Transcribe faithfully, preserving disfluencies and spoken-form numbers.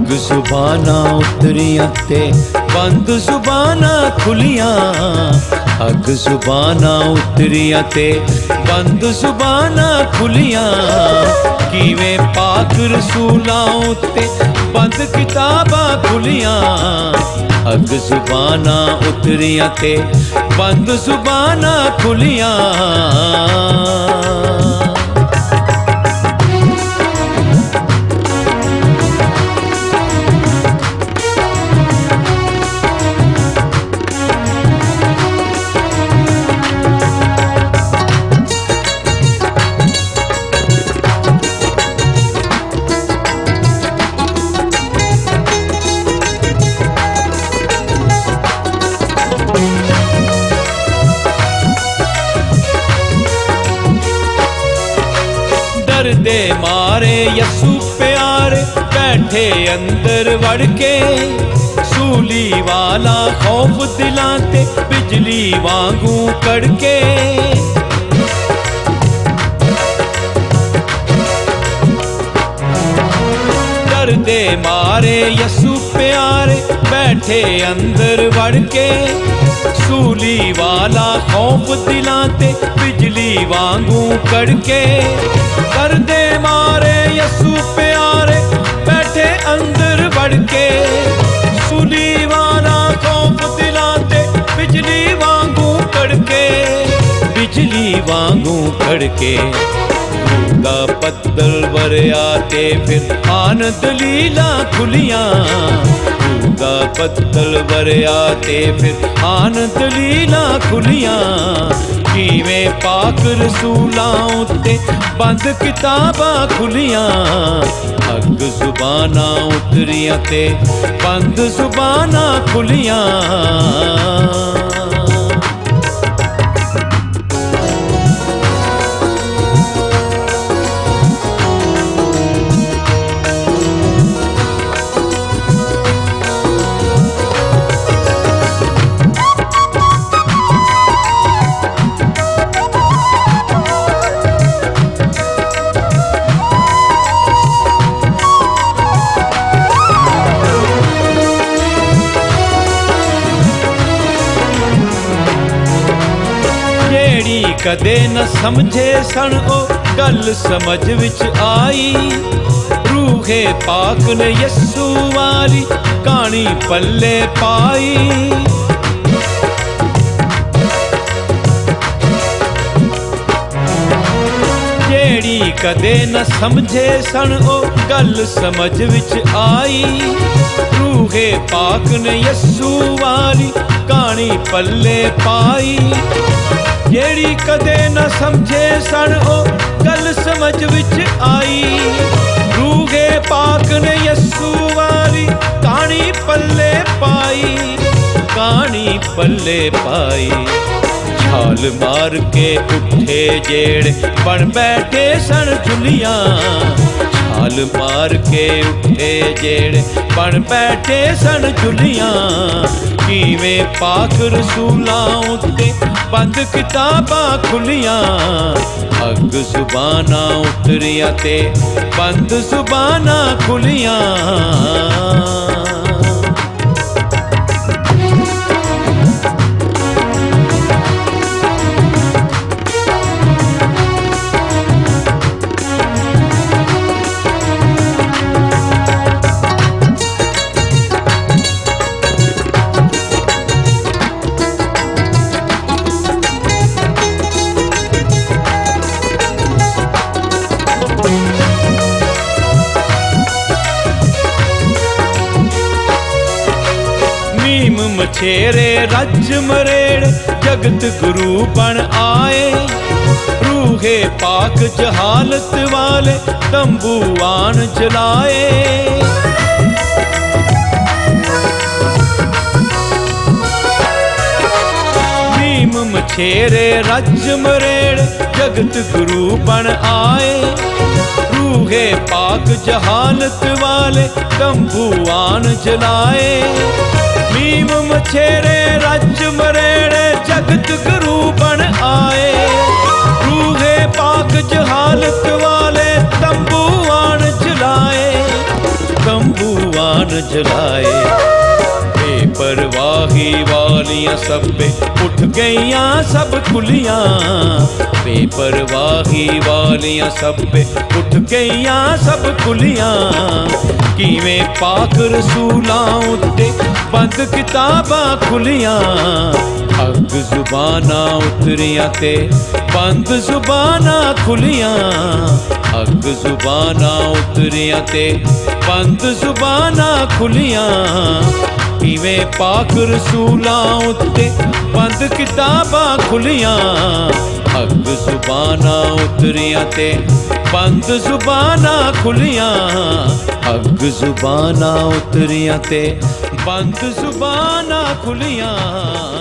अग जुबाना उतरियां ते बंद जुबाना खुलियां। अग जुबाना उतरियां ते बंद जुबाना खुलियां। किवें पाक रसूलां उत्ते बंद किताबां खुलियां। अग जुबाना उतरियां ते बंद जुबाना खुलियां। डरदे मारे यसू प्यारे बैठे अंदर वड़ के। सूली वाला खौफ दिलां ते बिजली वांगू कड़के। डरदे मारे यसू प्यारे बैठे अंदर वड़ के। सूली वाला खौफ दिलां ते बिजली वांगू कड़के। डरदे मारे यसू प्यारे बैठे अंदर वड़ के। सूली वाला खौफ दिलां ते बिजली वांगू कड़के। बिजली वांगू कड़के। का पत्तल वरया ते फिर आन दलीला खुलियां। का पत्तल वरया ते फिर आन दलीला खुलियां। किवें पाक रसूलां उत्ते बंद किताबां खुलियां। अग जुबाना उतरियां ते बंद जुबाना खुलियां। कदे न समझे सन ओ गल समझ विच आई। रूहे पाक ने यस्सू वाली कहानी पल्ले पाई। जेड़ी कदे न समझे सन ओ गल समझ विच आई। रूहे पाक ने यस्सू वाली कहानी पल्ले पाई। जेड़ी कदे न समझे सन ओ गल समझ विच आई। रूहे पाक ने यस्सू वाली कहानी पल्ले पाई। कहानी पल्ले पाई। छाल मार के उठे जेड़े बन बैठे सन झुलियां। छाल मार के उठे जेड़े बन बैठे सन झुलियां। किवें पाक रसूलां उत्ते बंद किताबां खुलियां। अग जुबाना उतरियां ते बंद जुबाना खुलियां। मछेरे रज मरेड़ जगत गुरु बन आए। रूहे पाक जहालत वाले तंबुआन जलाए। नीम मछेरे रज मरेड़ जगत गुरु बन आए। रूहे पाक जहालत वाले तंबुआन जलाए। नीम मछेरे रज मरेड़े जगत गुरु बन आए। रूहे पाक जहालत वाले तंबुआन जलाए। तंबुआन जलाए। बेपरवाही वालियां सब्बे उठ गईयां सब खुलियां, बेपरवाही वालियां सब्बे उठ गईयां सब खुलियां। किवें पाक रसूलां उत्ते बंद किताबां खुलियां, अग जुबानां उतरियां ते बंद जुबानां खुलियां, अग जुबानां उतरियां ते बंद जुबानां खुलियां। किवें पाक रसूलां उत्ते बंद किताबां खुलियां, अग जुबानां उतरियां ते बंद जुबानां खुलियां, अग जुबानां उतरियां ते बंद जुबानां खुलियां।